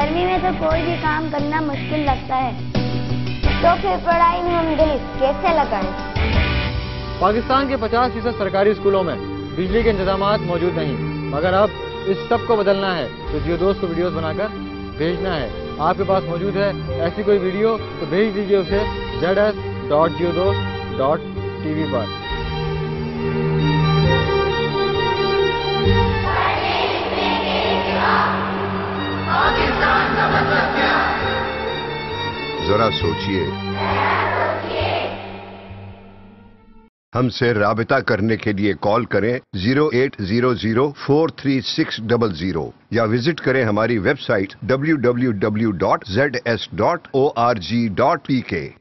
गर्मी में तो कोई भी काम करना मुश्किल लगता है, तो फिर पढ़ाई में हम दिल कैसे लगाएं? पाकिस्तान के 50% सरकारी स्कूलों में बिजली के इंतजाम मौजूद नहीं, मगर अब इस सब को बदलना है तो जियो दोस्त को वीडियोस बनाकर भेजना है। आपके पास मौजूद है ऐसी कोई वीडियो तो भेज दीजिए उसे zs.jiodost.tv पर। जरा सोचिए, हमसे राबिता करने के लिए कॉल करें 0800436600 या विजिट करें हमारी वेबसाइट www.zs.org.pk।